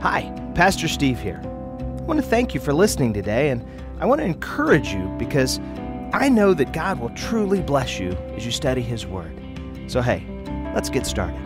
Hi, Pastor Steve here. I want to thank you for listening today, and I want to encourage you because I know that God will truly bless you as you study His Word. So hey, let's get started.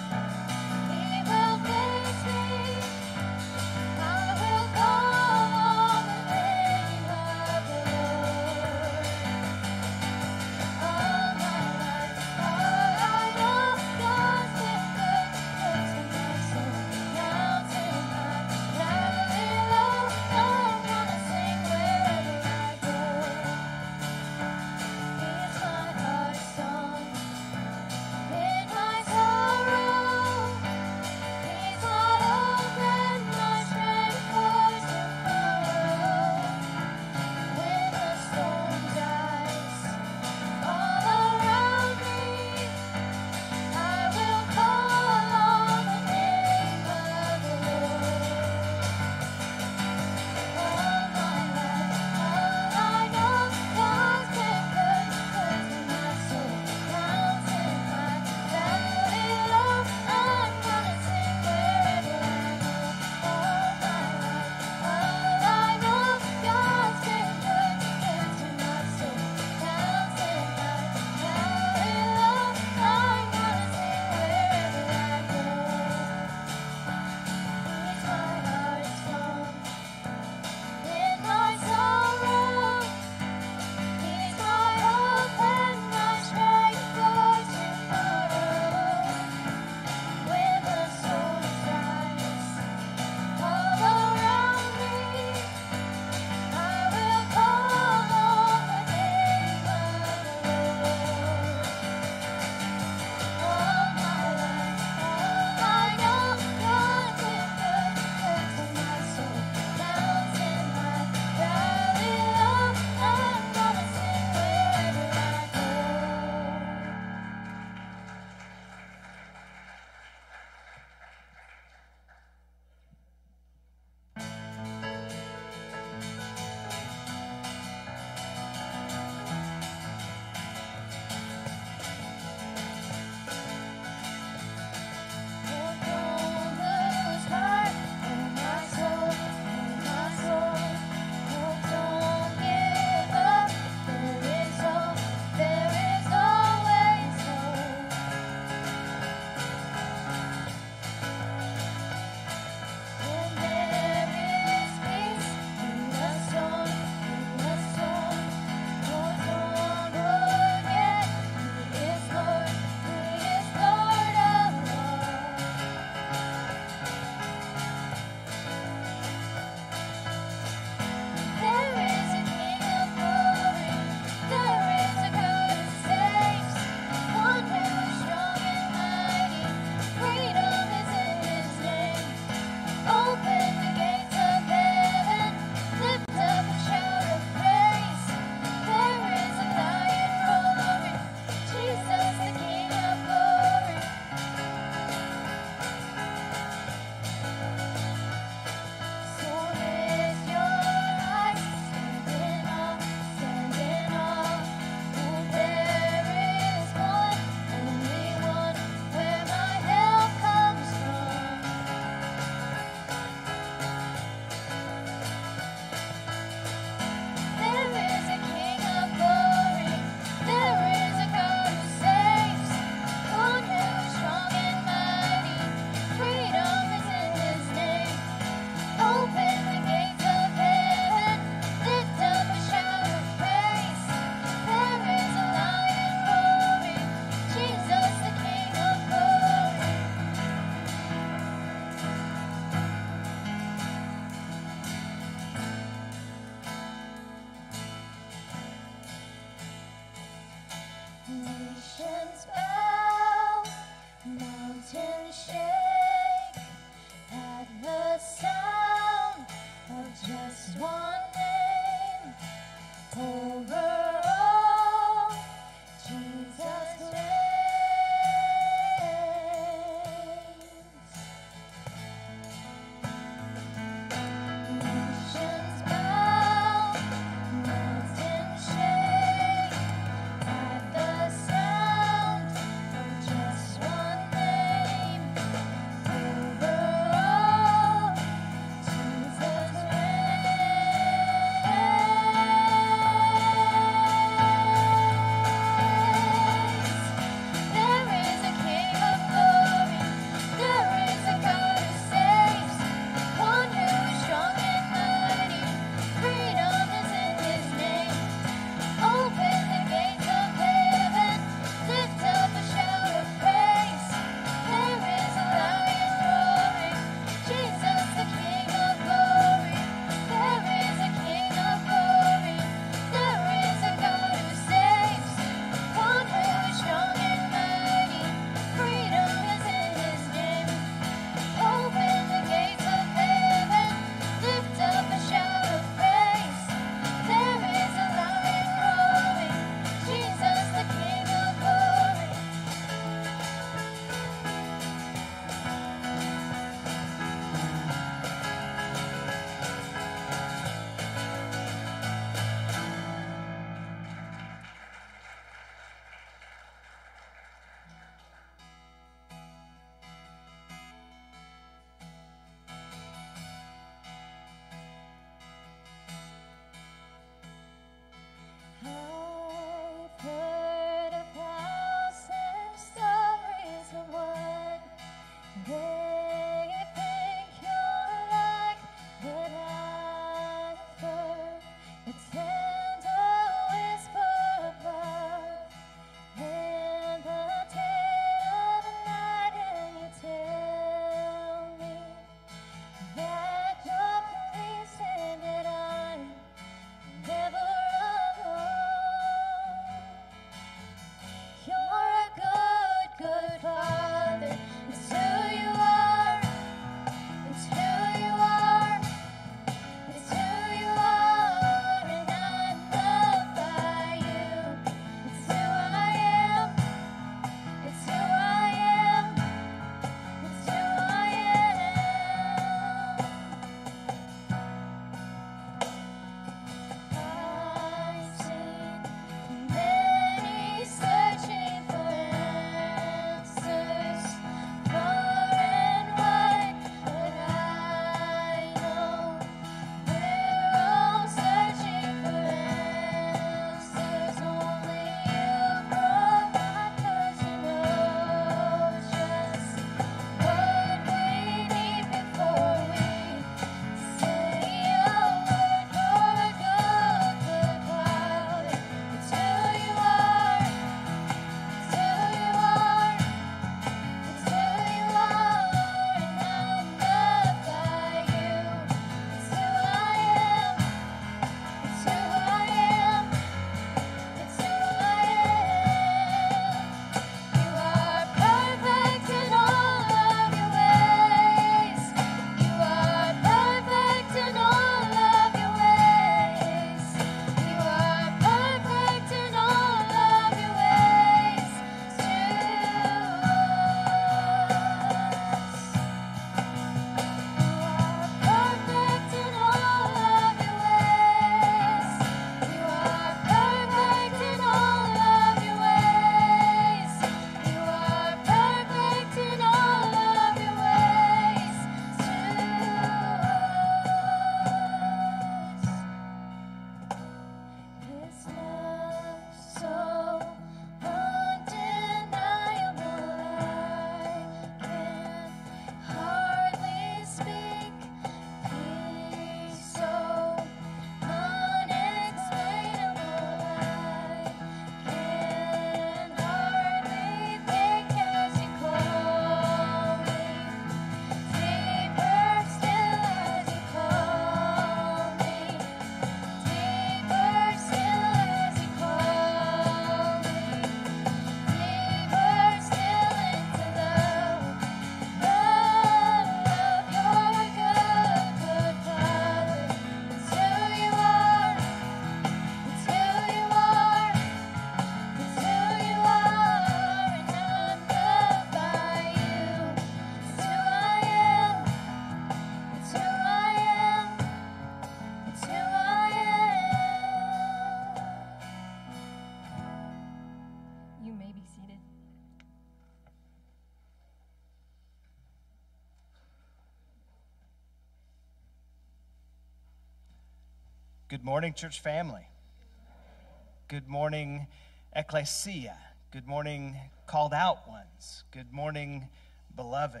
Good morning, church family. Good morning, ecclesia. Good morning, called out ones. Good morning, beloved.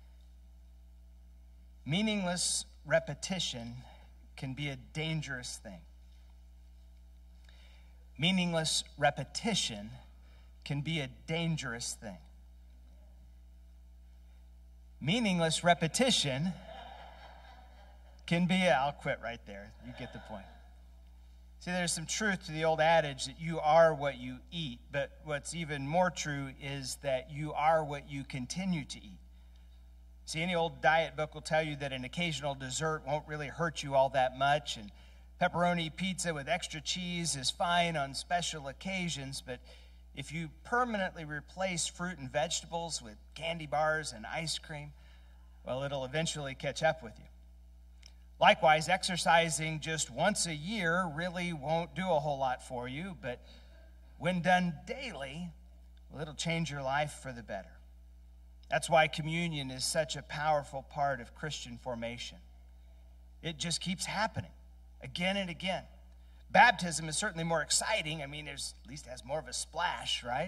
Meaningless repetition can be a dangerous thing. Meaningless repetition can be a dangerous thing. Meaningless repetition can be, I'll quit right there. You get the point. See, there's some truth to the old adage that you are what you eat, but what's even more true is that you are what you continue to eat. See, any old diet book will tell you that an occasional dessert won't really hurt you all that much, and pepperoni pizza with extra cheese is fine on special occasions, but if you permanently replace fruit and vegetables with candy bars and ice cream, well, it'll eventually catch up with you. Likewise, exercising just once a year really won't do a whole lot for you, but when done daily, well, it'll change your life for the better. That's why communion is such a powerful part of Christian formation. It just keeps happening again and again. Baptism is certainly more exciting. I mean, at least it has more of a splash, right?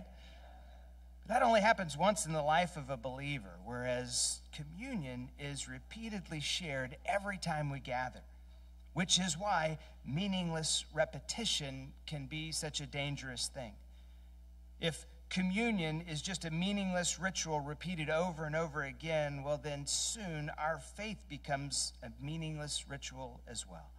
That only happens once in the life of a believer, whereas communion is repeatedly shared every time we gather, which is why meaningless repetition can be such a dangerous thing. If communion is just a meaningless ritual repeated over and over again, well, then soon our faith becomes a meaningless ritual as well.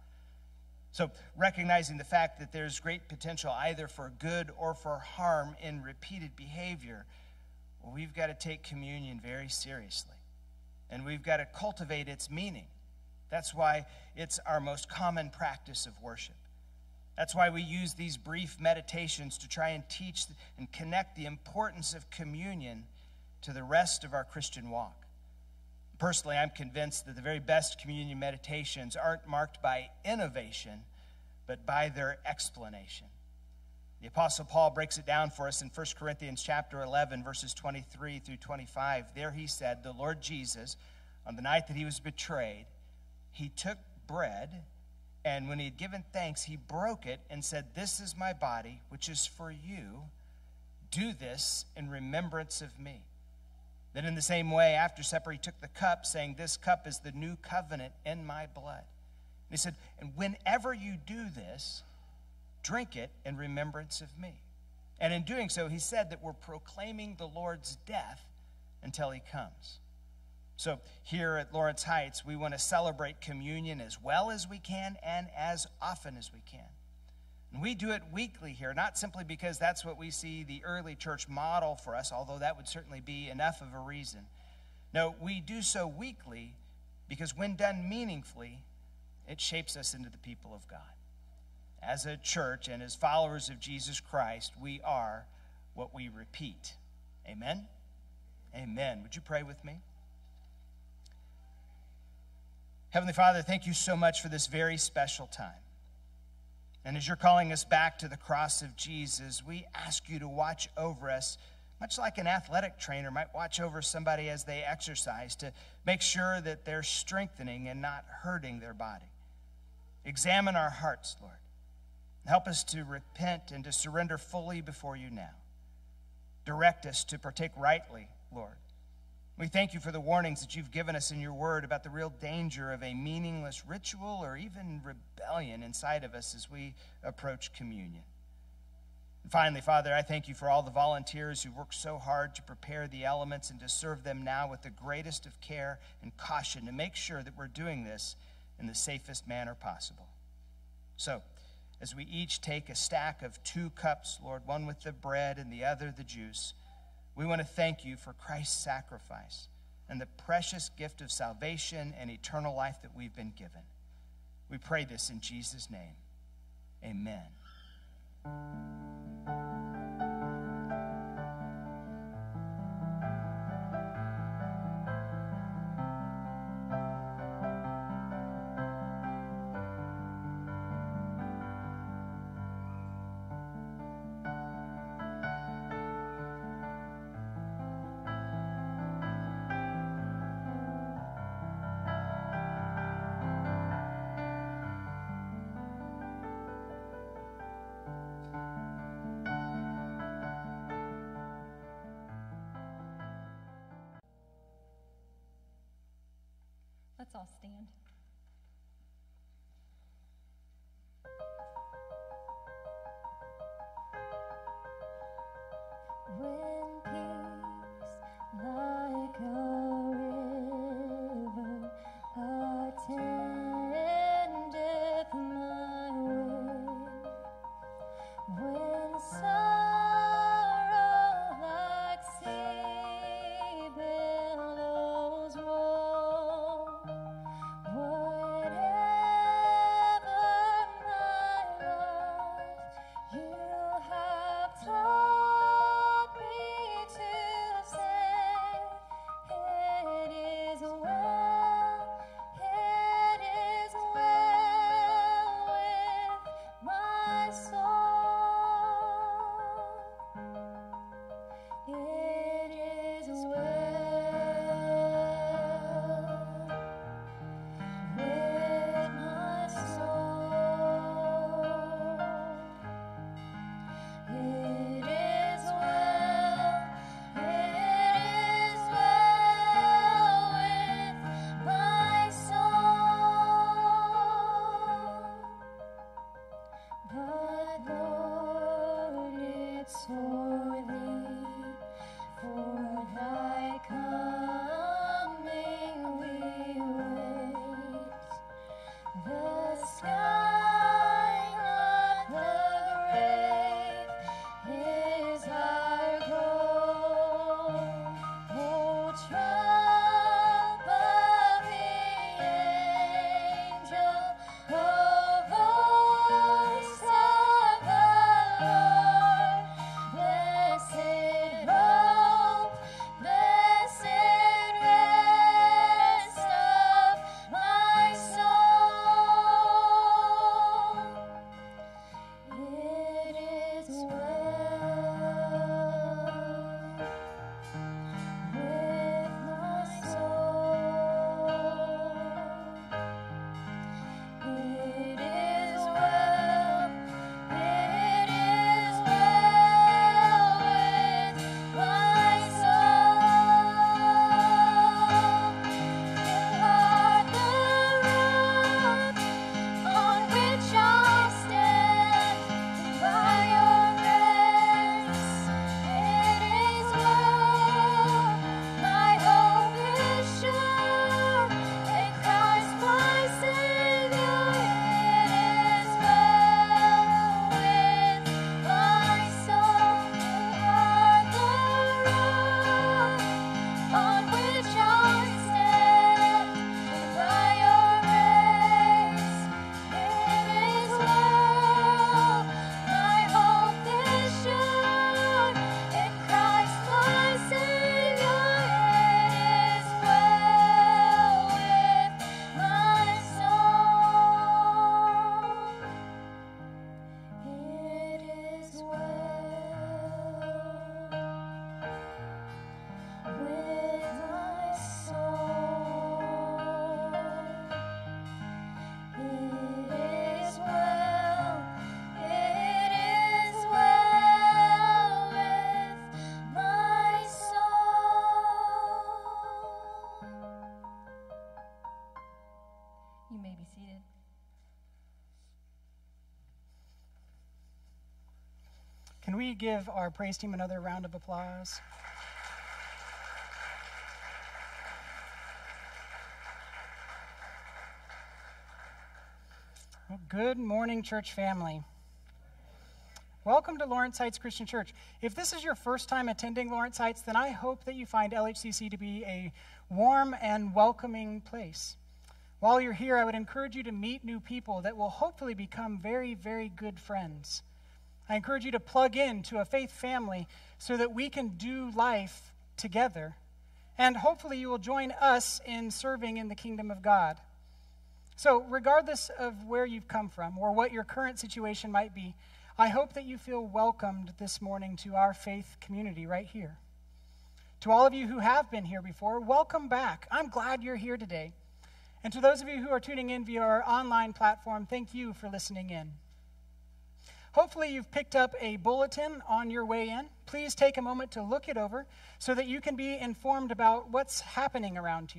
So recognizing the fact that there's great potential either for good or for harm in repeated behavior, well, we've got to take communion very seriously. And we've got to cultivate its meaning. That's why it's our most common practice of worship. That's why we use these brief meditations to try and teach and connect the importance of communion to the rest of our Christian walk. Personally, I'm convinced that the very best communion meditations aren't marked by innovation, but by their explanation. The Apostle Paul breaks it down for us in 1 Corinthians chapter 11, verses 23 through 25. There he said, the Lord Jesus, on the night that he was betrayed, he took bread, and when he had given thanks, he broke it and said, this is my body, which is for you. Do this in remembrance of me. Then in the same way, after supper, he took the cup, saying, this cup is the new covenant in my blood. And he said, and whenever you do this, drink it in remembrance of me. And in doing so, he said that we're proclaiming the Lord's death until he comes. So here at Lawrence Heights, we want to celebrate communion as well as we can and as often as we can. And we do it weekly here, not simply because that's what we see the early church model for us, although that would certainly be enough of a reason. No, we do so weekly because when done meaningfully, it shapes us into the people of God. As a church and as followers of Jesus Christ, we are what we repeat. Amen? Amen. Would you pray with me? Heavenly Father, thank you so much for this very special time. And as you're calling us back to the cross of Jesus, we ask you to watch over us, much like an athletic trainer might watch over somebody as they exercise, to make sure that they're strengthening and not hurting their body. Examine our hearts, Lord. Help us to repent and to surrender fully before you now. Direct us to partake rightly, Lord. We thank you for the warnings that you've given us in your word about the real danger of a meaningless ritual or even rebellion inside of us as we approach communion. And finally, Father, I thank you for all the volunteers who work so hard to prepare the elements and to serve them now with the greatest of care and caution to make sure that we're doing this in the safest manner possible. So, as we each take a stack of 2 cups, Lord, one with the bread and the other the juice, we want to thank you for Christ's sacrifice and the precious gift of salvation and eternal life that we've been given. We pray this in Jesus' name. Amen. all stand. When peace like a river attendeth my way, when sorrow like sea billows roll, whatever my lot, you have taught me to say, it is well with my soul. It is well with my soul. It is well with my soul. But Lord, it's for thee, for thy coming we wait. The sky, not the grave, is our goal. Oh, trump of the angel, oh, voice of the Lord, blessed hope, blessed rest of my soul. It is well with my soul. It is well with my soul. You are the rock on which I stand, by your grace it is well. My hope is sure in Christ my Savior. It is well with my soul. You are the rock on which I stand, by your grace it is well. My hope is sure in Christ my Savior. It is well with my soul. It is well with my soul. It is well with my soul. You may be seated. Can we give our praise team another round of applause? Well, good morning, church family. Welcome to Lawrence Heights Christian Church. If this is your first time attending Lawrence Heights, then I hope that you find LHCC to be a warm and welcoming place. While you're here, I would encourage you to meet new people that will hopefully become very, very good friends. I encourage you to plug in to a faith family so that we can do life together. And hopefully you will join us in serving in the kingdom of God. So regardless of where you've come from or what your current situation might be, I hope that you feel welcomed this morning to our faith community right here. To all of you who have been here before, welcome back. I'm glad you're here today. And to those of you who are tuning in via our online platform, thank you for listening in. Hopefully you've picked up a bulletin on your way in. Please take a moment to look it over so that you can be informed about what's happening around here.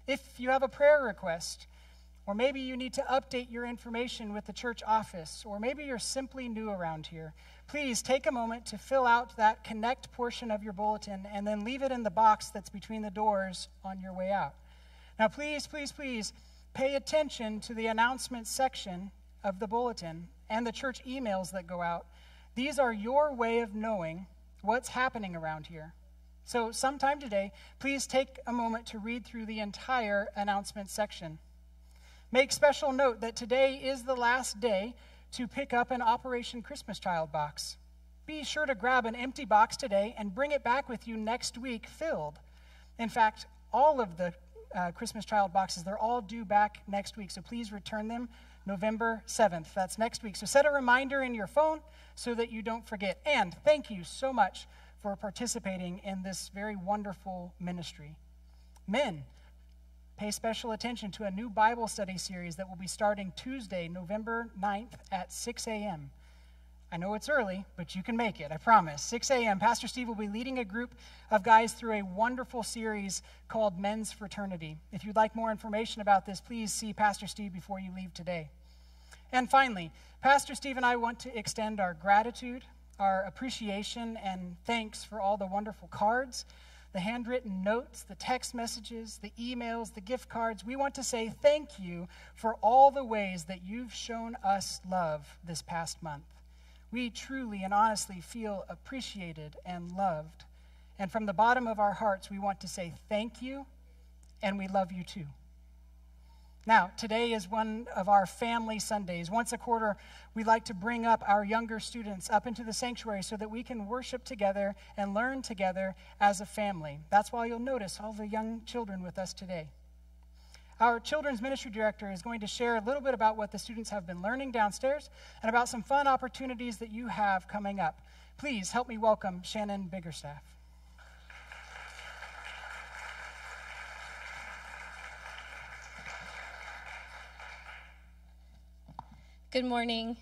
If you have a prayer request, or maybe you need to update your information with the church office, or maybe you're simply new around here, please take a moment to fill out that connect portion of your bulletin and then leave it in the box that's between the doors on your way out. Now, please, please, please pay attention to the announcements section of the bulletin and the church emails that go out. These are your way of knowing what's happening around here. So sometime today, please take a moment to read through the entire announcements section. Make special note that today is the last day to pick up an Operation Christmas Child box. Be sure to grab an empty box today and bring it back with you next week filled. In fact, all of the Christmas Child boxes, they're all due back next week, so please return them November 7th. That's next week. So set a reminder in your phone so that you don't forget. And thank you so much for participating in this very wonderful ministry. Men, pay special attention to a new Bible study series that will be starting Tuesday, November 9th at 6 a.m. I know it's early, but you can make it, I promise. 6 a.m. Pastor Steve will be leading a group of guys through a wonderful series called Men's Fraternity. If you'd like more information about this, please see Pastor Steve before you leave today. And finally, Pastor Steve and I want to extend our gratitude, our appreciation, and thanks for all the wonderful cards, the handwritten notes, the text messages, the emails, the gift cards. We want to say thank you for all the ways that you've shown us love this past month. We truly and honestly feel appreciated and loved. And from the bottom of our hearts, we want to say thank you, and we love you too. Now, today is one of our family Sundays. Once a quarter, we like to bring up our younger students up into the sanctuary so that we can worship together and learn together as a family. That's why you'll notice all the young children with us today. Our children's ministry director is going to share a little bit about what the students have been learning downstairs and about some fun opportunities that you have coming up. Please help me welcome Shannon Biggerstaff. Good morning.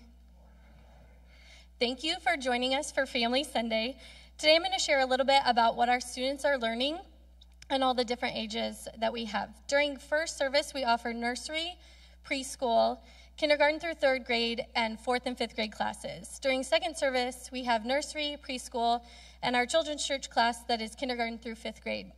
Thank you for joining us for Family Sunday. Today I'm going to share a little bit about what our students are learning and all the different ages that we have. During first service, we offer nursery, preschool, kindergarten through third grade, and fourth and fifth grade classes. During second service, we have nursery, preschool, and our children's church class that is kindergarten through fifth grade.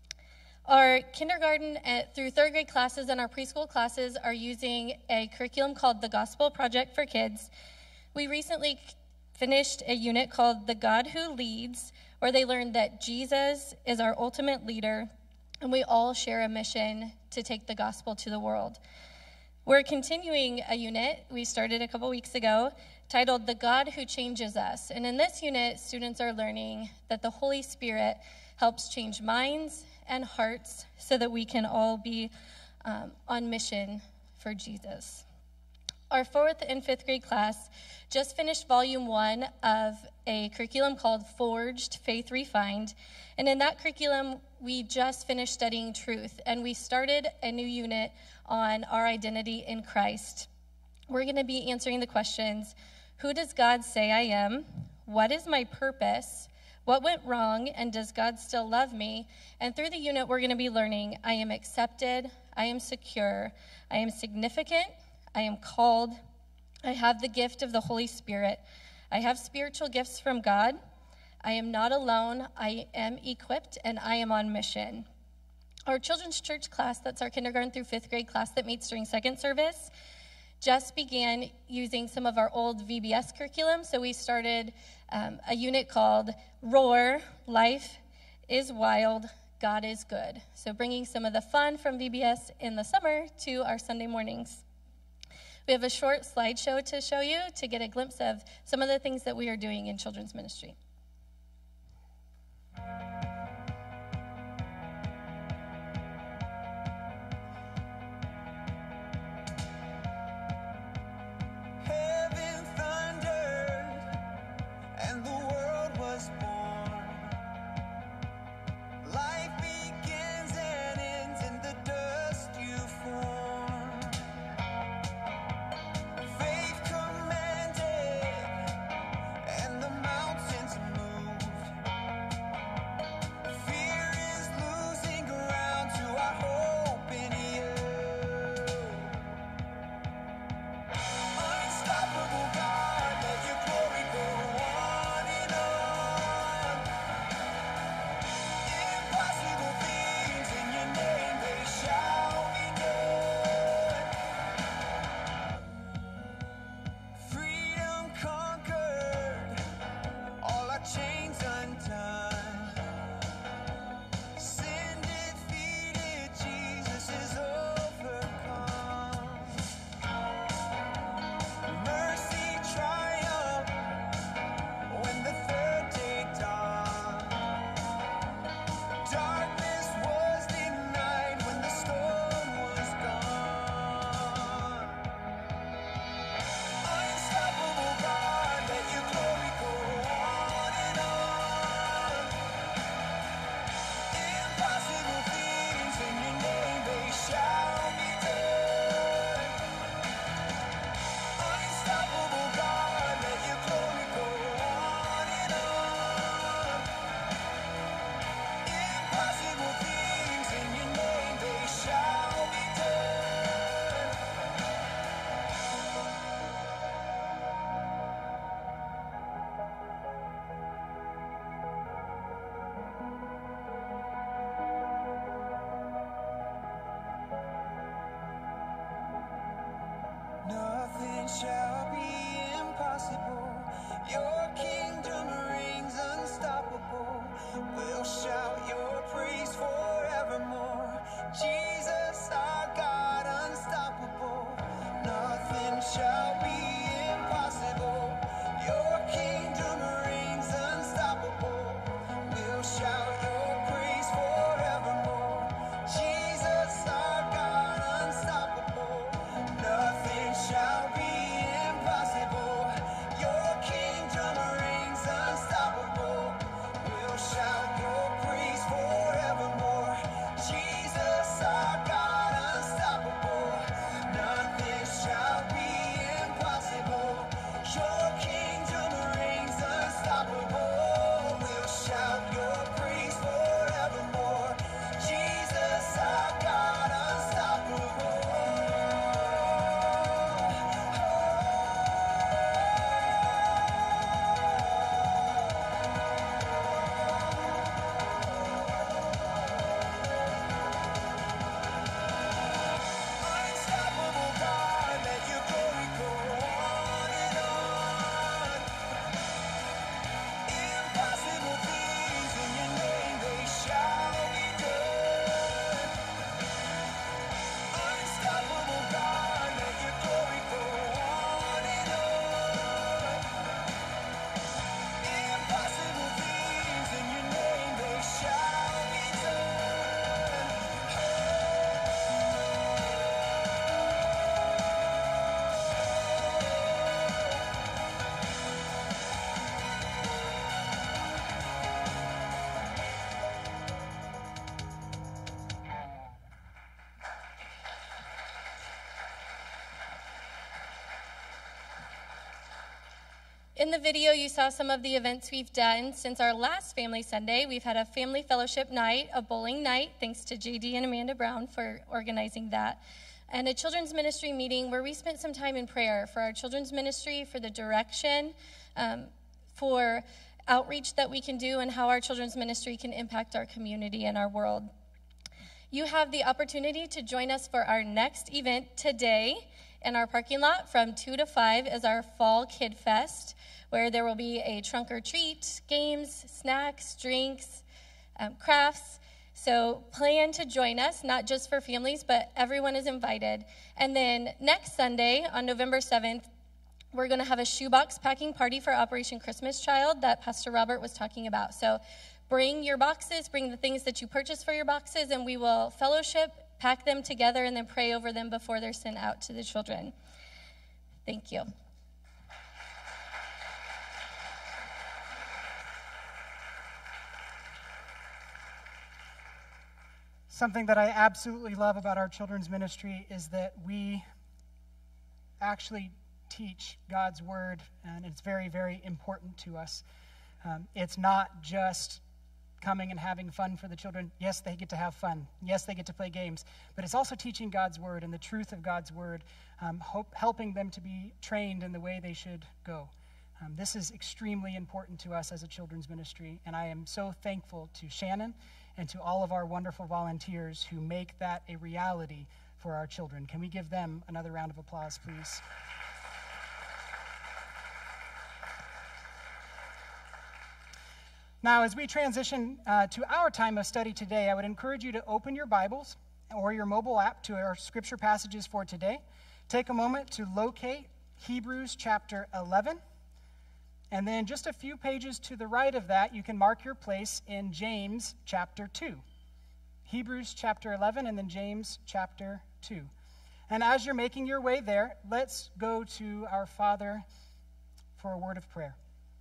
Our kindergarten through third grade classes and our preschool classes are using a curriculum called the Gospel Project for Kids. We recently finished a unit called The God Who Leads, where they learned that Jesus is our ultimate leader, and we all share a mission to take the gospel to the world. We're continuing a unit we started a couple weeks ago titled The God Who Changes Us. And in this unit, students are learning that the Holy Spirit helps change minds and hearts so that we can all be on mission for Jesus. Our fourth and fifth grade class just finished volume 1 of a curriculum called Forged, Faith Refined. And in that curriculum, we just finished studying truth, and we started a new unit on our identity in Christ. We're going to be answering the questions: who does God say I am? What is my purpose? What went wrong, and does God still love me? And through the unit, we're going to be learning, I am accepted, I am secure, I am significant, I am called, I have the gift of the Holy Spirit, I have spiritual gifts from God, I am not alone, I am equipped, and I am on mission. Our children's church class, that's our kindergarten through fifth grade class that meets during second service, just began using some of our old VBS curriculum. So we started a unit called Roar, Life is Wild, God is Good. So bringing some of the fun from VBS in the summer to our Sunday mornings. We have a short slideshow to show you to get a glimpse of some of the things that we are doing in children's ministry. Heaven thundered, and the world was born. Life begins and ends in the dust you form. Faith commanded, and the mountains In the video, you saw some of the events we've done since our last Family Sunday. We've had a family fellowship night, a bowling night, thanks to JD and Amanda Brown for organizing that, and a children's ministry meeting where we spent some time in prayer for our children's ministry, for the direction, for outreach that we can do, and how our children's ministry can impact our community and our world. You have the opportunity to join us for our next event today in our parking lot from 2 to 5 as our Fall Kid Fest, where there will be a trunk or treat, games, snacks, drinks, crafts. So plan to join us, not just for families, but everyone is invited. And then next Sunday, on November 7th, we're going to have a shoebox packing party for Operation Christmas Child that Pastor Robert was talking about. So bring your boxes, bring the things that you purchased for your boxes, and we will fellowship, pack them together, and then pray over them before they're sent out to the children. Thank you. Something that I absolutely love about our children's ministry is that we actually teach God's word, and it's very, very important to us. It's not just coming and having fun for the children. Yes, they get to have fun. Yes, they get to play games. But it's also teaching God's word and the truth of God's word, helping them to be trained in the way they should go. This is extremely important to us as a children's ministry, and I am so thankful to Shannon and to all of our wonderful volunteers who make that a reality for our children. Can we give them another round of applause, please? Now, as we transition to our time of study today, I would encourage you to open your Bibles or your mobile app to our scripture passages for today. Take a moment to locate Hebrews chapter 11. And then just a few pages to the right of that, you can mark your place in James chapter 2. Hebrews chapter 11 and then James chapter 2. And as you're making your way there, let's go to our Father for a word of prayer.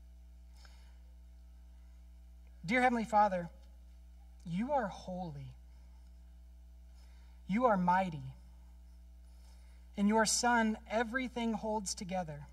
Dear Heavenly Father, you are holy. You are mighty. In your Son, everything holds together.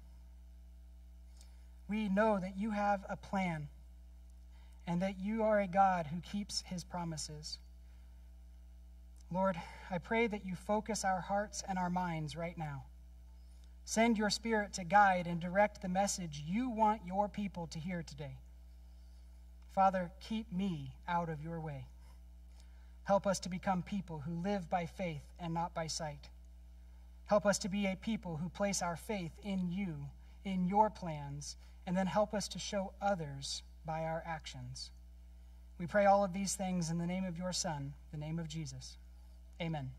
We know that you have a plan and that you are a God who keeps his promises. Lord, I pray that you focus our hearts and our minds right now. Send your Spirit to guide and direct the message you want your people to hear today. Father, keep me out of your way. Help us to become people who live by faith and not by sight. Help us to be a people who place our faith in you, in your plans, and then help us to show others by our actions. We pray all of these things in the name of your Son, the name of Jesus. Amen.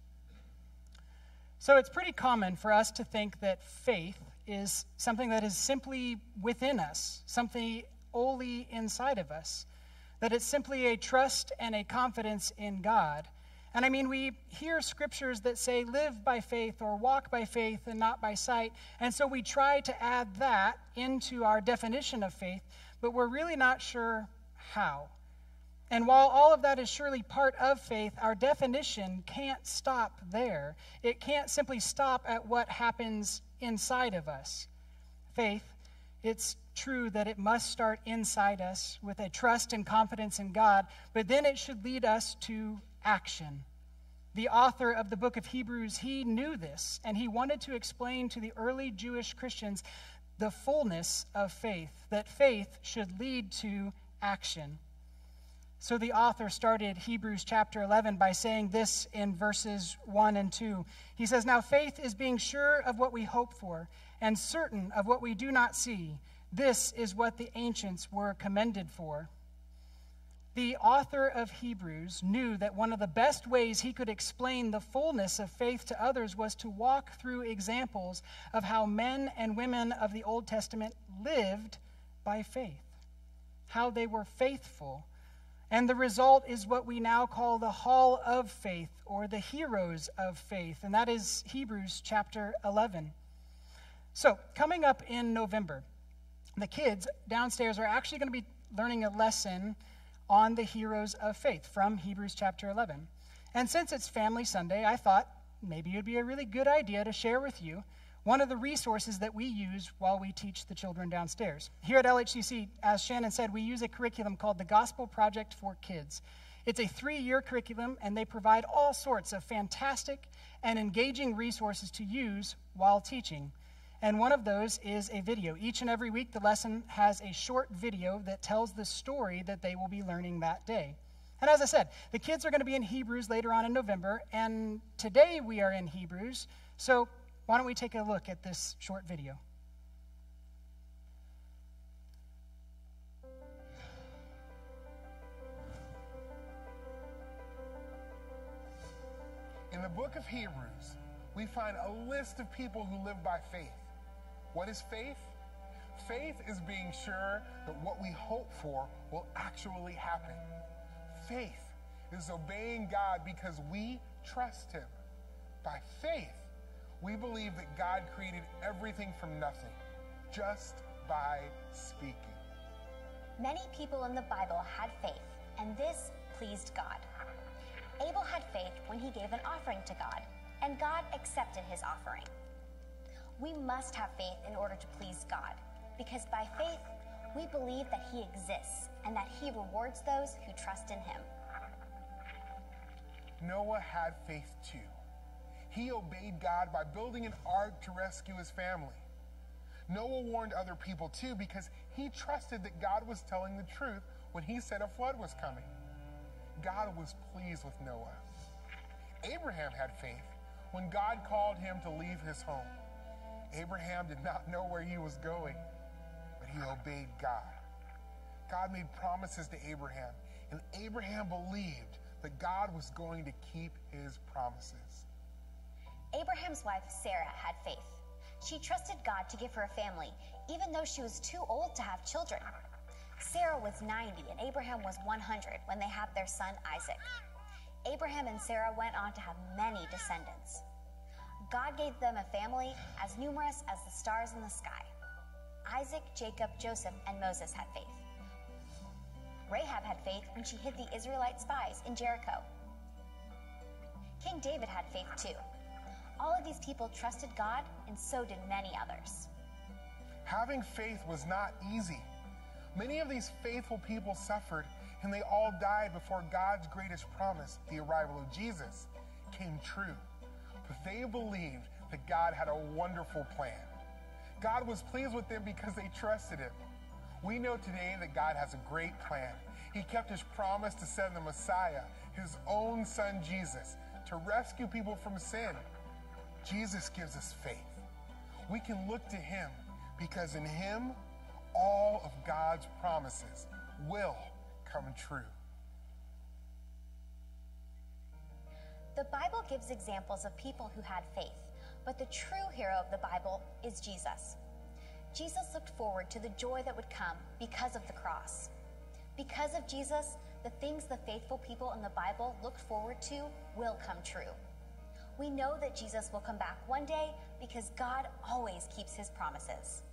So it's pretty common for us to think that faith is something that is simply within us, something only inside of us, that it's simply a trust and a confidence in God. And I mean, we hear scriptures that say live by faith or walk by faith and not by sight. And so we try to add that into our definition of faith, but we're really not sure how. And while all of that is surely part of faith, our definition can't stop there. It can't simply stop at what happens inside of us. Faith, it's true that it must start inside us with a trust and confidence in God, but then it should lead us to action. The author of the book of Hebrews, he knew this, and he wanted to explain to the early Jewish Christians the fullness of faith, that faith should lead to action. So the author started Hebrews chapter 11 by saying this in verses 1 and 2. He says, "Now faith is being sure of what we hope for and certain of what we do not see. This is what the ancients were commended for." The author of Hebrews knew that one of the best ways he could explain the fullness of faith to others was to walk through examples of how men and women of the Old Testament lived by faith, how they were faithful. And the result is what we now call the Hall of Faith, or the heroes of faith, and that is Hebrews chapter 11. So, coming up in November, the kids downstairs are actually going to be learning a lesson on the heroes of faith from Hebrews chapter 11. And since it's Family Sunday, I thought maybe it would be a really good idea to share with you one of the resources that we use while we teach the children downstairs. Here at LHCC, as Shannon said, we use a curriculum called the Gospel Project for Kids. It's a 3-year curriculum, and they provide all sorts of fantastic and engaging resources to use while teaching. And one of those is a video. Each and every week, the lesson has a short video that tells the story that they will be learning that day. And as I said, the kids are going to be in Hebrews later on in November, and today we are in Hebrews. So why don't we take a look at this short video? In the book of Hebrews, we find a list of people who live by faith. What is faith? Faith is being sure that what we hope for will actually happen. Faith is obeying God because we trust Him. By faith, we believe that God created everything from nothing, just by speaking. Many people in the Bible had faith, and this pleased God. Abel had faith when he gave an offering to God, and God accepted his offering. We must have faith in order to please God, because by faith, we believe that He exists and that He rewards those who trust in Him. Noah had faith too. He obeyed God by building an ark to rescue his family. Noah warned other people too because he trusted that God was telling the truth when He said a flood was coming. God was pleased with Noah. Abraham had faith when God called him to leave his home. Abraham did not know where he was going, but he obeyed God. God made promises to Abraham, and Abraham believed that God was going to keep His promises. Abraham's wife, Sarah, had faith. She trusted God to give her a family, even though she was too old to have children. Sarah was 90 and Abraham was 100 when they had their son Isaac. Abraham and Sarah went on to have many descendants. God gave them a family as numerous as the stars in the sky. Isaac, Jacob, Joseph, and Moses had faith. Rahab had faith when she hid the Israelite spies in Jericho. King David had faith too. All of these people trusted God, and so did many others. Having faith was not easy. Many of these faithful people suffered, and they all died before God's greatest promise, the arrival of Jesus, came true. But they believed that God had a wonderful plan. God was pleased with them because they trusted Him. We know today that God has a great plan. He kept His promise to send the Messiah, His own Son Jesus, to rescue people from sin. Jesus gives us faith. We can look to Him because in Him, all of God's promises will come true. The Bible gives examples of people who had faith, but the true hero of the Bible is Jesus. Jesus looked forward to the joy that would come because of the cross. Because of Jesus, the things the faithful people in the Bible looked forward to will come true. We know that Jesus will come back one day because God always keeps His promises.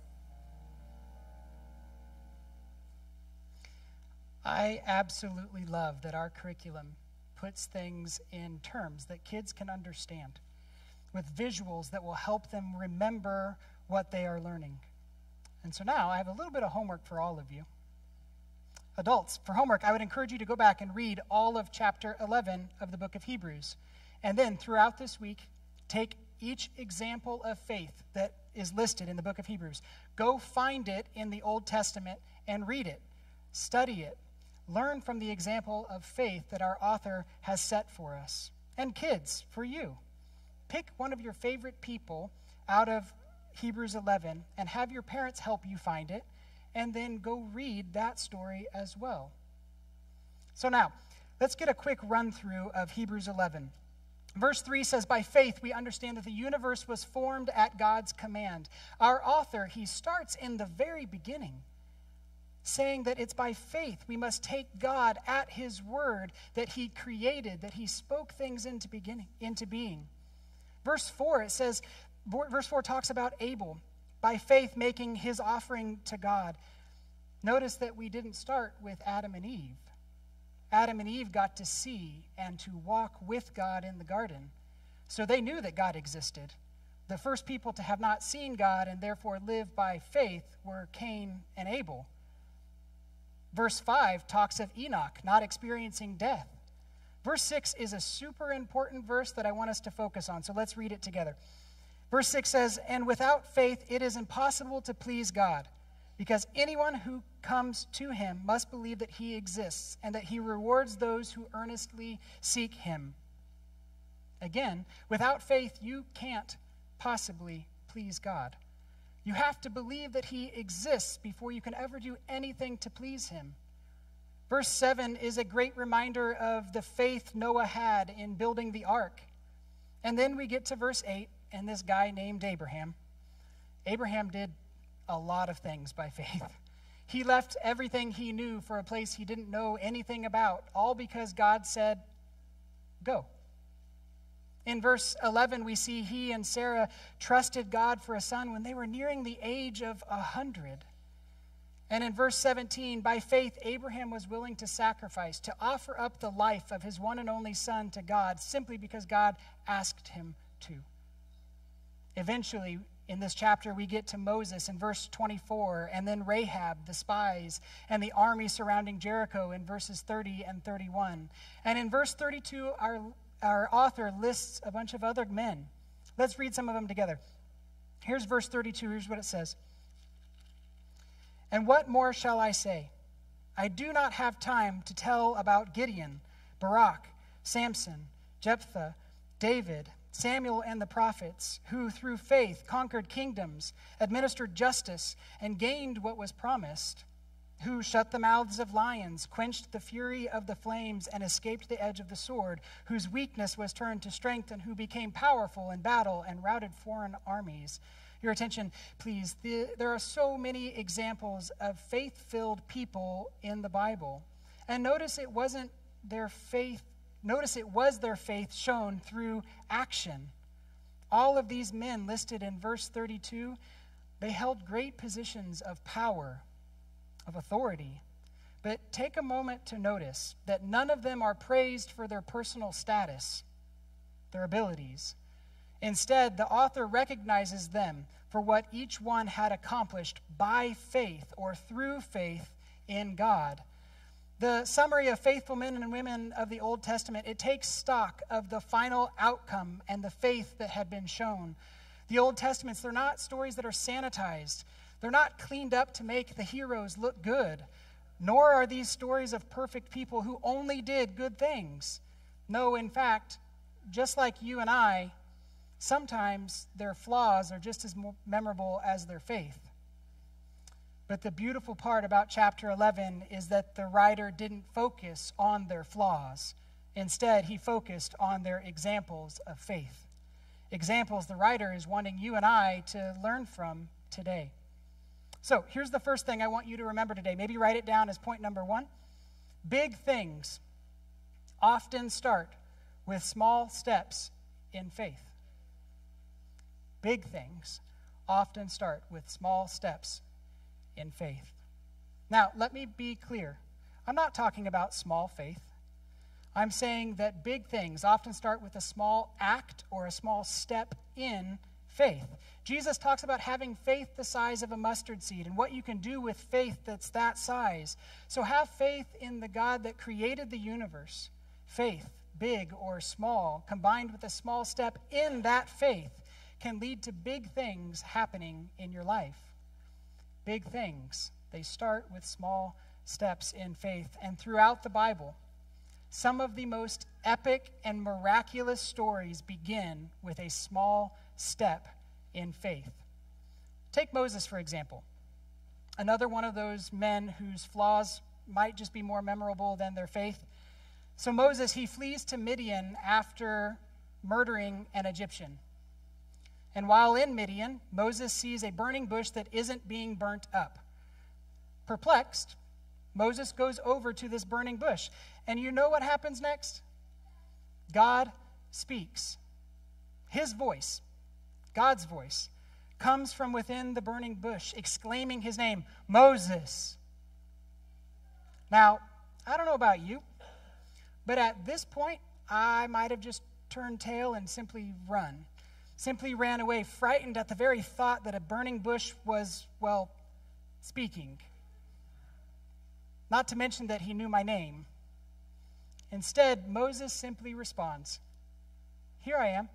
I absolutely love that our curriculum puts things in terms that kids can understand, with visuals that will help them remember what they are learning. And so now I have a little bit of homework for all of you. Adults, for homework, I would encourage you to go back and read all of chapter 11 of the book of Hebrews. And then throughout this week, take each example of faith that is listed in the book of Hebrews. Go find it in the Old Testament and read it. Study it. Learn from the example of faith that our author has set for us. And kids, for you, pick one of your favorite people out of Hebrews 11 and have your parents help you find it, and then go read that story as well. So now, let's get a quick run through of Hebrews 11. Verse 3 says, by faith we understand that the universe was formed at God's command. Our author, he starts in the very beginning, saying that it's by faith we must take God at His word, that He created, that He spoke things into being. Verse 4, it says, verse 4 talks about Abel, by faith making his offering to God. Notice that we didn't start with Adam and Eve. Adam and Eve got to see and to walk with God in the garden. So they knew that God existed. The first people to have not seen God and therefore live by faith were Cain and Abel. Verse 5 talks of Enoch not experiencing death. Verse 6 is a super important verse that I want us to focus on, so let's read it together. Verse 6 says, "And without faith it is impossible to please God, because anyone who comes to him must believe that he exists and that he rewards those who earnestly seek him." Again, without faith you can't possibly please God. You have to believe that he exists before you can ever do anything to please him. Verse 7 is a great reminder of the faith Noah had in building the ark. And then we get to verse 8 and this guy named Abraham. Abraham did a lot of things by faith. He left everything he knew for a place he didn't know anything about, all because God said, "Go." In verse 11, we see he and Sarah trusted God for a son when they were nearing the age of 100. And in verse 17, by faith, Abraham was willing to sacrifice, to offer up the life of his one and only son to God, simply because God asked him to. Eventually, in this chapter, we get to Moses in verse 24, and then Rahab, the spies, and the army surrounding Jericho in verses 30 and 31. And in verse 32, our author lists a bunch of other men. Let's read some of them together. Here's verse 32. Here's what it says. "And what more shall I say? I do not have time to tell about Gideon, Barak, Samson, Jephthah, David, Samuel, and the prophets, who through faith conquered kingdoms, administered justice, and gained what was promised, who shut the mouths of lions, quenched the fury of the flames, and escaped the edge of the sword, whose weakness was turned to strength, and who became powerful in battle and routed foreign armies." Your attention, please. There are so many examples of faith-filled people in the Bible. And notice it was their faith shown through action. All of these men listed in verse 32, they held great positions of power, of authority. But take a moment to notice that none of them are praised for their personal status, their abilities. Instead, the author recognizes them for what each one had accomplished by faith or through faith in God. The summary of faithful men and women of the Old Testament, it takes stock of the final outcome and the faith that had been shown. The Old Testaments, they're not stories that are sanitized. They're not cleaned up to make the heroes look good. Nor are these stories of perfect people who only did good things. No, in fact, just like you and I, sometimes their flaws are just as memorable as their faith. But the beautiful part about chapter 11 is that the writer didn't focus on their flaws. Instead, he focused on their examples of faith. Examples the writer is wanting you and I to learn from today. So here's the first thing I want you to remember today. Maybe write it down as point number 1. Big things often start with small steps in faith. Big things often start with small steps in faith. Now, let me be clear. I'm not talking about small faith. I'm saying that big things often start with a small act or a small step in faith. Jesus talks about having faith the size of a mustard seed and what you can do with faith that's that size. So have faith in the God that created the universe. Faith, big or small, combined with a small step in that faith, can lead to big things happening in your life. Big things, they start with small steps in faith. And throughout the Bible, some of the most epic and miraculous stories begin with a small step in faith. Take Moses, for example. Another one of those men whose flaws might just be more memorable than their faith. So Moses, he flees to Midian after murdering an Egyptian. And while in Midian, Moses sees a burning bush that isn't being burnt up. Perplexed, Moses goes over to this burning bush. And you know what happens next? God speaks. His voice, God's voice, comes from within the burning bush, exclaiming his name, Moses. Now, I don't know about you, but at this point, I might have just turned tail and simply run. simply ran away, frightened at the very thought that a burning bush was, well, speaking. Not to mention that he knew my name. Instead, Moses simply responds, "Here I am."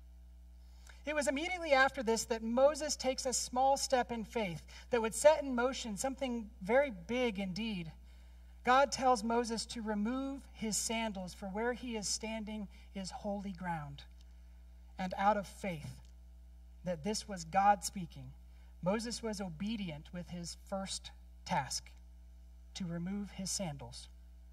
It was immediately after this that Moses takes a small step in faith that would set in motion something very big indeed. God tells Moses to remove his sandals, for where he is standing is holy ground. And out of faith that this was God speaking, Moses was obedient with his first task, to remove his sandals.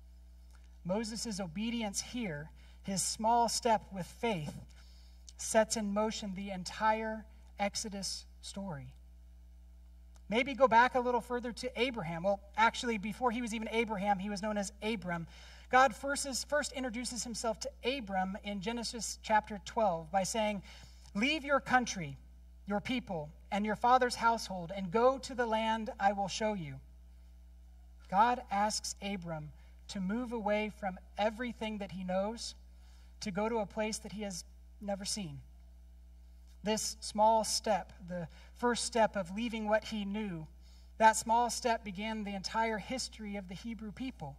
Moses' obedience here, his small step with faith, sets in motion the entire Exodus story. Maybe go back a little further to Abraham. Well, actually, before he was even Abraham, he was known as Abram. God first introduces himself to Abram in Genesis chapter 12 by saying, "Leave your country, your people, and your father's household, and go to the land I will show you." God asks Abram to move away from everything that he knows to go to a place that he has never seen. This small step, the first step of leaving what he knew, that small step began the entire history of the Hebrew people.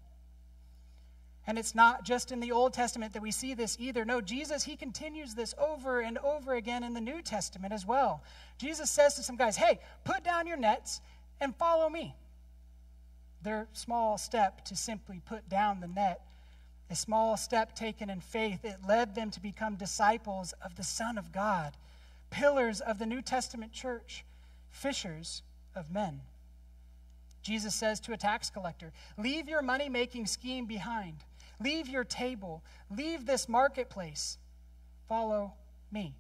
And it's not just in the Old Testament that we see this either. No, Jesus, he continues this over and over again in the New Testament as well. Jesus says to some guys, "Hey, put down your nets and follow me." Their small step to simply put down the net, a small step taken in faith, it led them to become disciples of the Son of God, pillars of the New Testament church, fishers of men. Jesus says to a tax collector, "Leave your money-making scheme behind. Leave your table. Leave this marketplace. Follow me."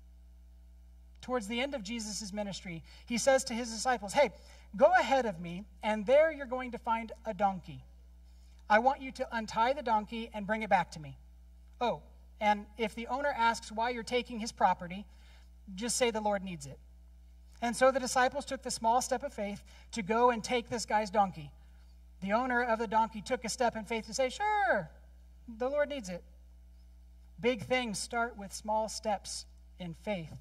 Towards the end of Jesus' ministry, he says to his disciples, "Hey, go ahead of me, and there you're going to find a donkey. I want you to untie the donkey and bring it back to me. Oh, and if the owner asks why you're taking his property, just say the Lord needs it." And so the disciples took the small step of faith to go and take this guy's donkey. The owner of the donkey took a step in faith to say, "Sure, the Lord needs it." Big things start with small steps in faith.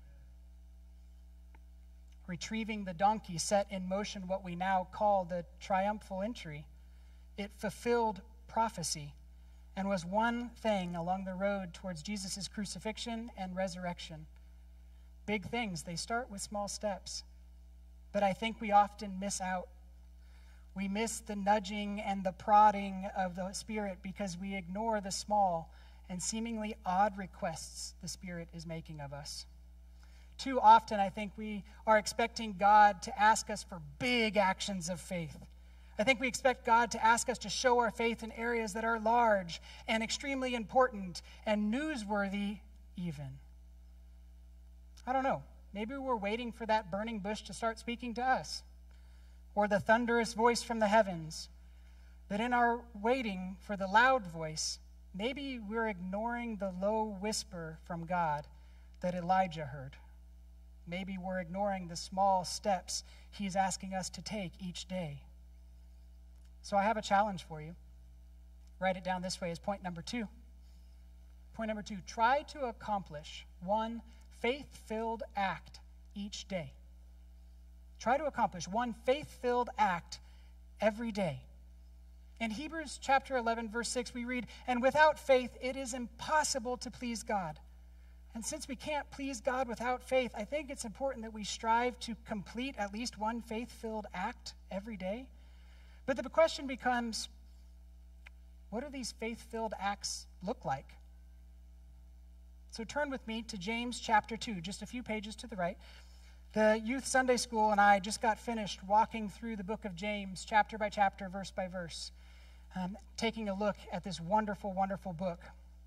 Retrieving the donkey set in motion what we now call the triumphal entry. It fulfilled prophecy and was one thing along the road towards Jesus' crucifixion and resurrection. Big things, they start with small steps. But I think we often miss out. We miss the nudging and the prodding of the Spirit because we ignore the small and seemingly odd requests the Spirit is making of us. Too often, I think we are expecting God to ask us for big actions of faith. I think we expect God to ask us to show our faith in areas that are large and extremely important and newsworthy even. I don't know. Maybe we're waiting for that burning bush to start speaking to us, or the thunderous voice from the heavens. But in our waiting for the loud voice, maybe we're ignoring the low whisper from God that Elijah heard. Maybe we're ignoring the small steps he's asking us to take each day. So I have a challenge for you. Write it down this way as point number 2. Point number 2, try to accomplish one faith-filled act each day. Try to accomplish one faith-filled act every day. In Hebrews chapter 11, verse 6, we read, "And without faith it is impossible to please God." And since we can't please God without faith, I think it's important that we strive to complete at least one faith-filled act every day. But the question becomes, what do these faith-filled acts look like? So turn with me to James chapter 2, just a few pages to the right. The youth Sunday school and I just got finished walking through the book of James, chapter by chapter, verse by verse, taking a look at this wonderful, wonderful book.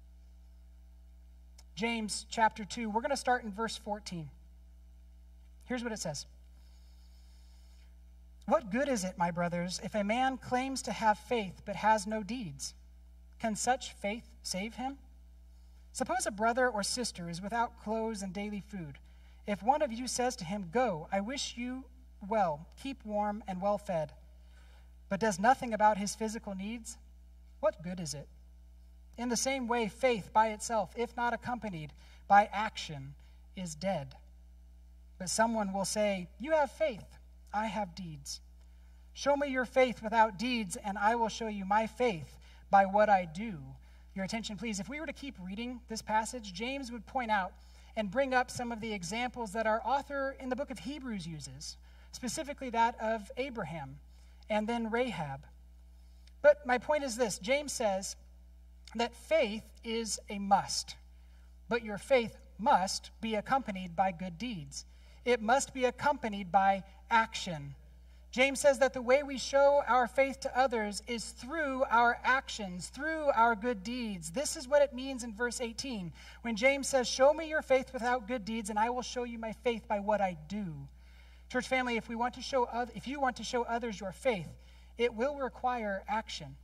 James chapter 2, we're going to start in verse 14. Here's what it says. "What good is it, my brothers, if a man claims to have faith but has no deeds? Can such faith save him? Suppose a brother or sister is without clothes and daily food. If one of you says to him, 'Go, I wish you well, keep warm and well fed,' but does nothing about his physical needs, what good is it? In the same way, faith by itself, if not accompanied by action, is dead. But someone will say, you have faith, I have deeds. Show me your faith without deeds, and I will show you my faith by what I do. Your attention, please. If we were to keep reading this passage, James would point out and bring up some of the examples that our author in the book of Hebrews uses, specifically that of Abraham and then Rahab. But my point is this. James says that faith is a must, but your faith must be accompanied by good deeds. It must be accompanied by action. James says that the way we show our faith to others is through our actions, through our good deeds. This is what it means in verse 18, when James says, show me your faith without good deeds, and I will show you my faith by what I do. Church family, if you want to show others your faith, it will require action.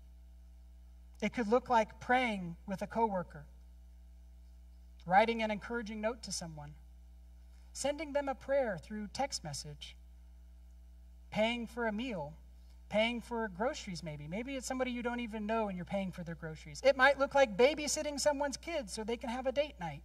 It could look like praying with a coworker, writing an encouraging note to someone, sending them a prayer through text message, paying for a meal, paying for groceries maybe. Maybe it's somebody you don't even know and you're paying for their groceries. It might look like babysitting someone's kids so they can have a date night.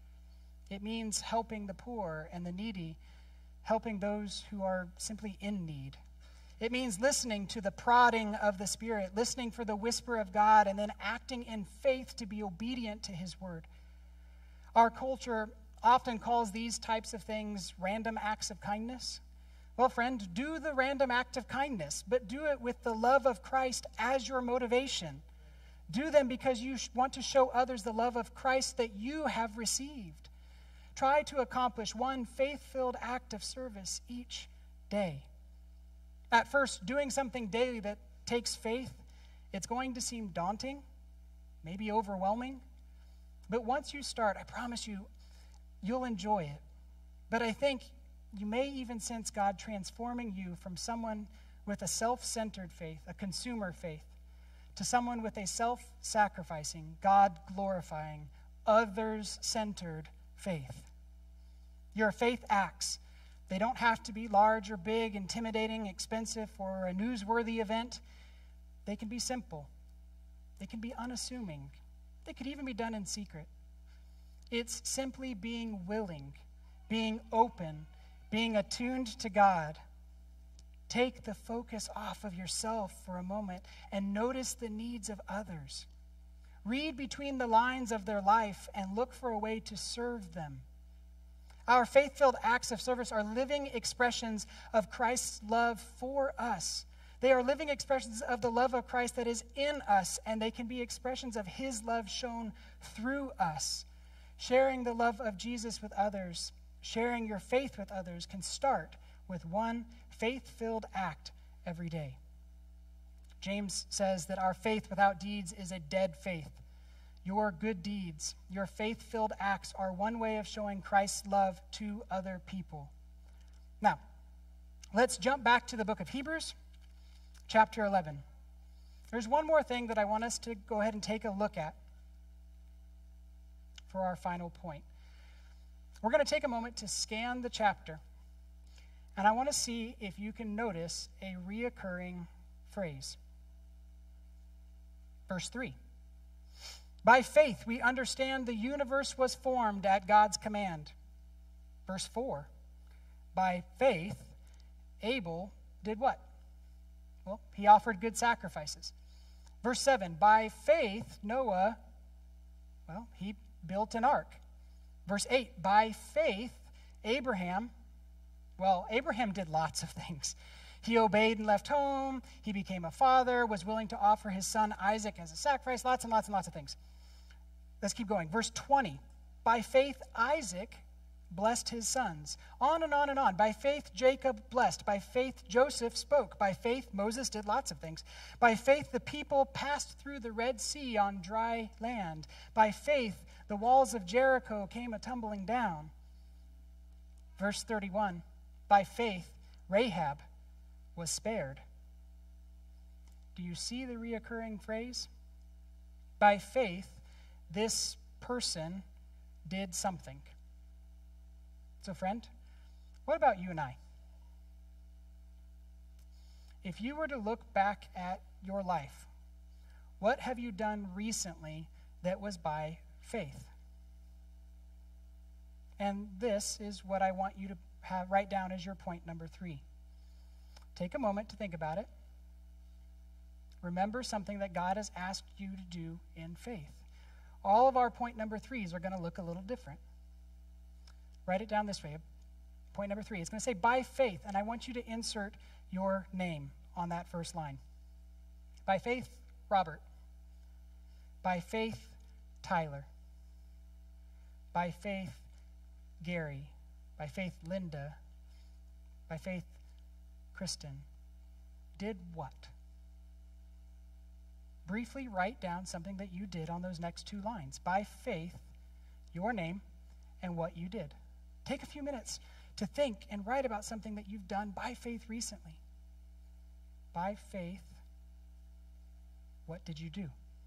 It means helping the poor and the needy, helping those who are simply in need. It means listening to the prodding of the Spirit, listening for the whisper of God, and then acting in faith to be obedient to His word. Our culture often calls these types of things random acts of kindness. Well, friend, do the random act of kindness, but do it with the love of Christ as your motivation. Do them because you want to show others the love of Christ that you have received. Try to accomplish one faith-filled act of service each day. At first, doing something daily that takes faith, it's going to seem daunting, maybe overwhelming. But once you start, I promise you, you'll enjoy it. But I think you may even sense God transforming you from someone with a self-centered faith, a consumer faith, to someone with a self-sacrificing, God-glorifying, others-centered faith. Your faith acts. They don't have to be large or big, intimidating, expensive, or a newsworthy event. They can be simple. They can be unassuming. They could even be done in secret. It's simply being willing, being open, being attuned to God. Take the focus off of yourself for a moment and notice the needs of others. Read between the lines of their life and look for a way to serve them. Our faith-filled acts of service are living expressions of Christ's love for us. They are living expressions of the love of Christ that is in us, and they can be expressions of His love shown through us. Sharing the love of Jesus with others, sharing your faith with others can start with one faith-filled act every day. James says that our faith without deeds is a dead faith. Your good deeds, your faith-filled acts are one way of showing Christ's love to other people. Now, let's jump back to the book of Hebrews, chapter 11. There's one more thing that I want us to go ahead and take a look at for our final point. We're going to take a moment to scan the chapter, and I want to see if you can notice a reoccurring phrase. Verse 3. By faith we understand the universe was formed at God's command. Verse 4. By faith Abel did what? Well, he offered good sacrifices. Verse 7. By faith Noah, well, he built an ark. Verse 8, by faith, Abraham did lots of things. He obeyed and left home. He became a father, was willing to offer his son Isaac as a sacrifice, lots and lots and lots of things. Let's keep going. Verse 20, by faith, Isaac blessed his sons. On and on and on. By faith, Jacob blessed. By faith, Joseph spoke. By faith, Moses did lots of things. By faith, the people passed through the Red Sea on dry land. By faith, the walls of Jericho came a-tumbling down. Verse 31, by faith, Rahab was spared. Do you see the reoccurring phrase? By faith, this person did something. So, friend, what about you and I? If you were to look back at your life, what have you done recently that was by faith? And this is what I want you to write down as your point number 3. Take a moment to think about it. Remember something that God has asked you to do in faith. All of our point number 3s are going to look a little different. Write it down this way. Point number 3. It's going to say, by faith, and I want you to insert your name on that first line. By faith, Robert. By faith, Tyler. By faith, Gary. By faith, Linda. By faith, Kristian. Did what? Briefly write down something that you did on those next 2 lines. By faith, your name, and what you did. Take a few minutes to think and write about something that you've done by faith recently. By faith, what did you do?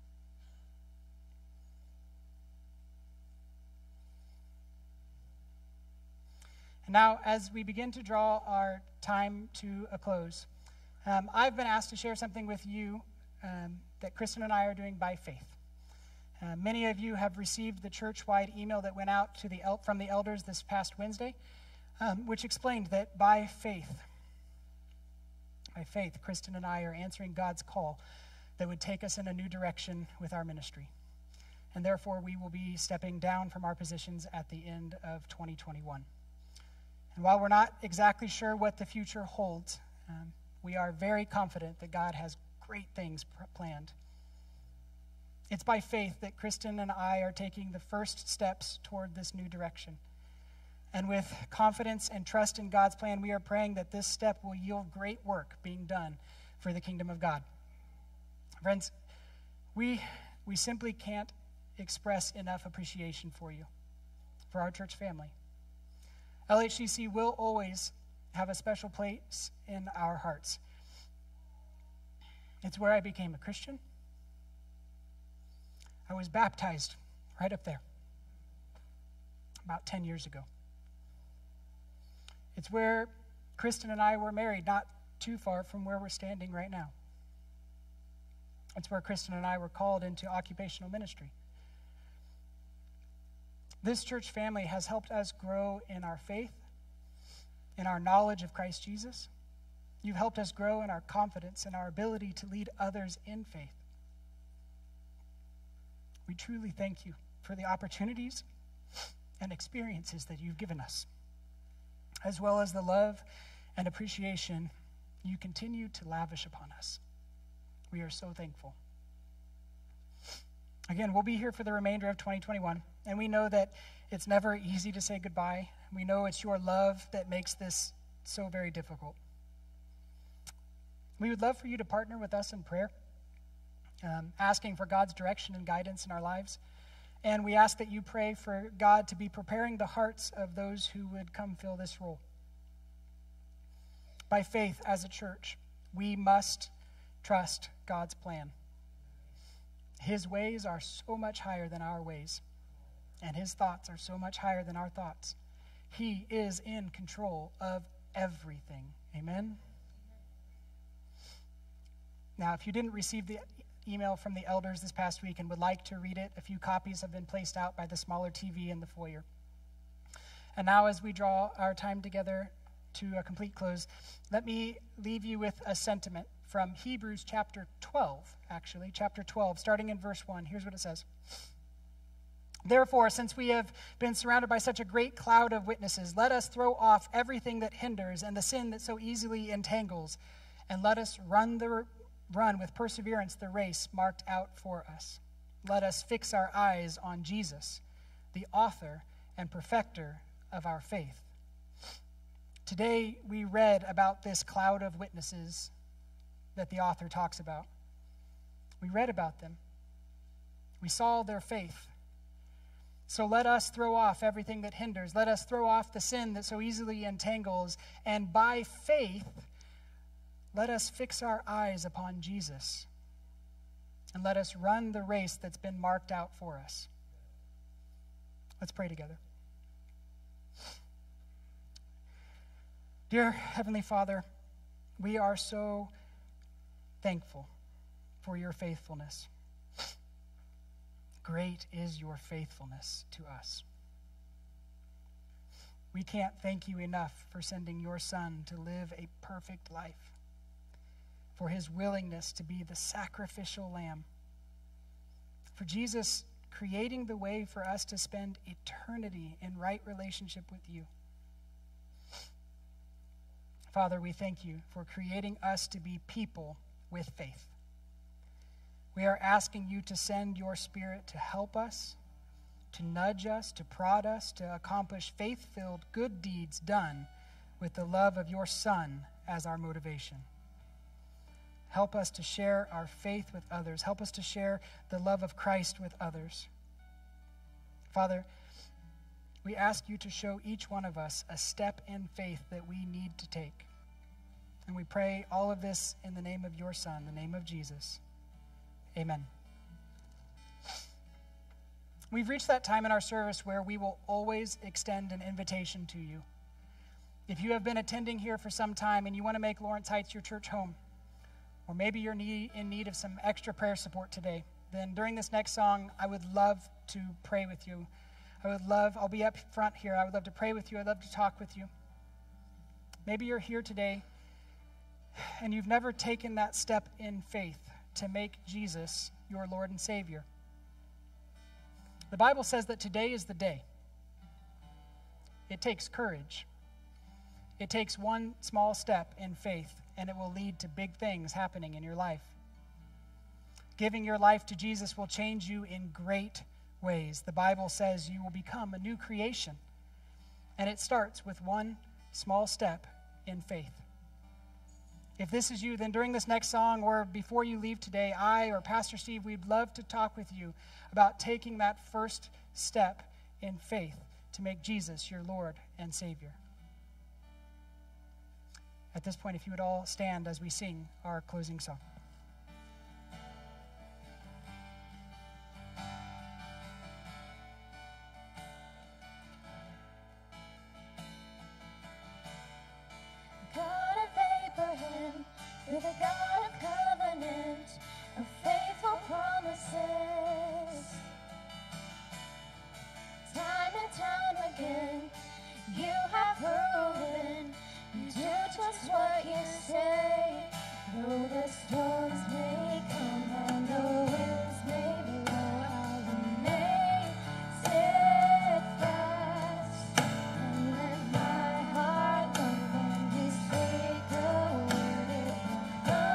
And now, as we begin to draw our time to a close, I've been asked to share something with you that Kristian and I are doing by faith. Many of you have received the church-wide email that went out to from the elders this past Wednesday, which explained that by faith, Kristian and I are answering God's call that would take us in a new direction with our ministry. And therefore, we will be stepping down from our positions at the end of 2021. And while we're not exactly sure what the future holds, we are very confident that God has great things planned. It's by faith that Kristian and I are taking the first steps toward this new direction. And with confidence and trust in God's plan, we are praying that this step will yield great work being done for the kingdom of God. Friends, we simply can't express enough appreciation for you, for our church family. LHCC will always have a special place in our hearts. It's where I became a Christian. I was baptized right up there about 10 years ago. It's where Kristian and I were married, not too far from where we're standing right now. It's where Kristian and I were called into occupational ministry. This church family has helped us grow in our faith, in our knowledge of Christ Jesus. You've helped us grow in our confidence and our ability to lead others in faith. We truly thank you for the opportunities and experiences that you've given us, as well as the love and appreciation you continue to lavish upon us. We are so thankful. Again, we'll be here for the remainder of 2021, and we know that it's never easy to say goodbye. We know it's your love that makes this so very difficult. We would love for you to partner with us in prayer, asking for God's direction and guidance in our lives. And we ask that you pray for God to be preparing the hearts of those who would come fill this role. By faith, as a church, we must trust God's plan. His ways are so much higher than our ways, and his thoughts are so much higher than our thoughts. He is in control of everything. Amen? Now, if you didn't receive the email from the elders this past week and would like to read it, a few copies have been placed out by the smaller TV in the foyer. And now, as we draw our time together to a complete close, let me leave you with a sentiment from Hebrews chapter 12, actually, chapter 12, starting in verse 1. Here's what it says. Therefore, since we have been surrounded by such a great cloud of witnesses, let us throw off everything that hinders and the sin that so easily entangles, and let us run with perseverance the race marked out for us. Let us fix our eyes on Jesus, the author and perfecter of our faith. Today, we read about this cloud of witnesses that the author talks about. We read about them. We saw their faith. So let us throw off everything that hinders. Let us throw off the sin that so easily entangles. And by faith, let us fix our eyes upon Jesus. And let us run the race that's been marked out for us. Let's pray together. Dear Heavenly Father, we are so thankful for your faithfulness. Great is your faithfulness to us. We can't thank you enough for sending your Son to live a perfect life, for his willingness to be the sacrificial lamb, for Jesus creating the way for us to spend eternity in right relationship with you. Father, we thank you for creating us to be people with faith. We are asking you to send your Spirit to help us, to nudge us, to prod us, to accomplish faith-filled good deeds done with the love of your Son as our motivation. Help us to share our faith with others. Help us to share the love of Christ with others. Father, we ask you to show each one of us a step in faith that we need to take. And we pray all of this in the name of your Son, the name of Jesus. Amen. We've reached that time in our service where we will always extend an invitation to you. If you have been attending here for some time and you want to make Lawrence Heights your church home, or maybe you're in need of some extra prayer support today, then during this next song, I would love to pray with you. I'll be up front here. I would love to pray with you. I'd love to talk with you. Maybe you're here today and you've never taken that step in faith to make Jesus your Lord and Savior. The Bible says that today is the day. It takes courage. It takes one small step in faith, and it will lead to big things happening in your life. Giving your life to Jesus will change you in great ways. The Bible says you will become a new creation, and it starts with one small step in faith. If this is you, then during this next song or before you leave today, I or Pastor Steve, we'd love to talk with you about taking that first step in faith to make Jesus your Lord and Savior. At this point, if you would all stand as we sing our closing song. God of Abraham, you're the God of covenant, of faithful promises. Time and time again, you have proven you do just what you say. Though the storms may come and the winds may blow, I remain steadfast. And let my heart know when you speak the word, it will come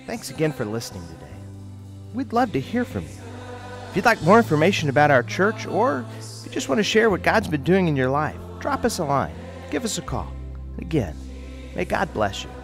Thanks again for listening today. We'd love to hear from you. If you'd like more information about our church, or if you just want to share what God's been doing in your life, drop us a line. Give us a call. Again, may God bless you.